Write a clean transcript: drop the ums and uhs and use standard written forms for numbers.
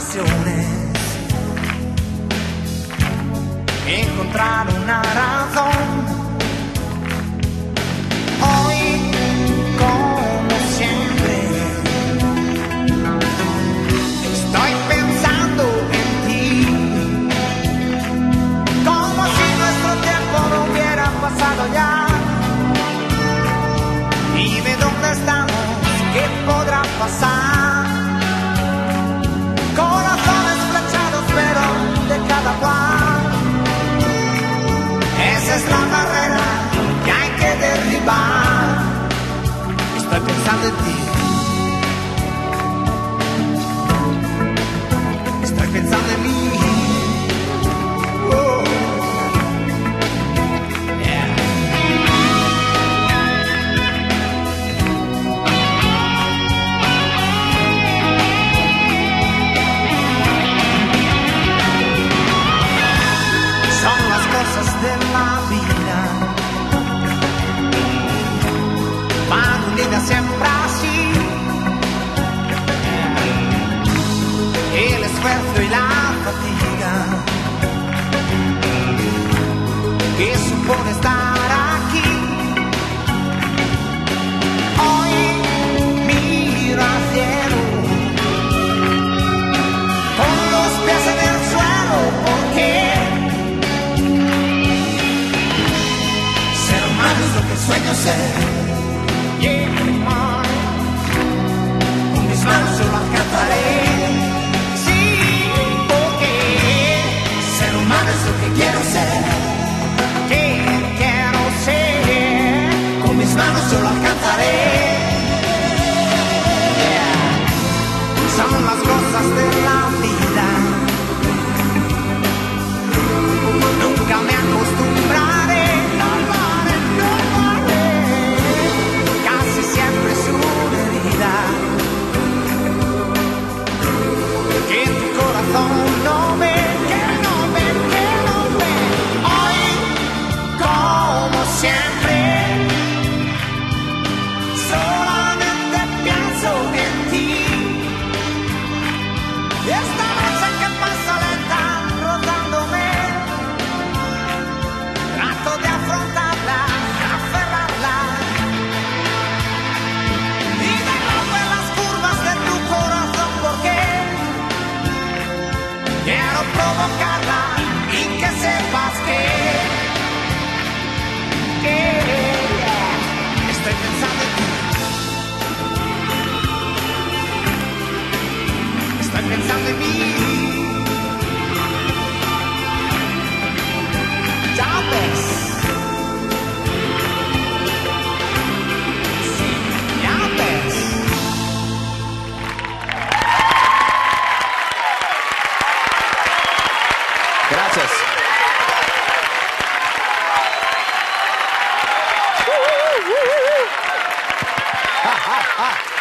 pasiones, encontrar una razón. Hoy, como siempre, estoy pensando en ti, como si nuestro tiempo no hubiera pasado ya. Dime dónde estamos, qué podrá pasar. Corazones flechados, pero de cada cual. Esa es la barrera que hay que derribar. Estoy pensando en ti. Estoy pensando en mí. Oh. De la vida van unidas siempre así, el esfuerzo y la fatiga que supone estar aquí. Hoy miro al cielo con los pies en el suelo, porque es lo que sueño ser. Con mis manos yo lo alcanzaré. Sí, porque ser humano es lo que quiero ser. Que quiero ser. Con mis manos yo lo alcanzaré. Yeah. Son las cosas de la vida. Nunca me acostumbraré. Que tu corazón no ve, que no ve, que no ve. Hoy, como siempre, solamente pienso en ti. Y esta noche que pasa lenta rodándome, trato de afrontarla, aferrarla. Y de romper las curvas de tu corazón, porque quiero provocarla y que sepas que estoy pensando en ti. Estoy pensando en mí. Ya ves. Sí, ya ves. Gracias. Ah, ah, ah.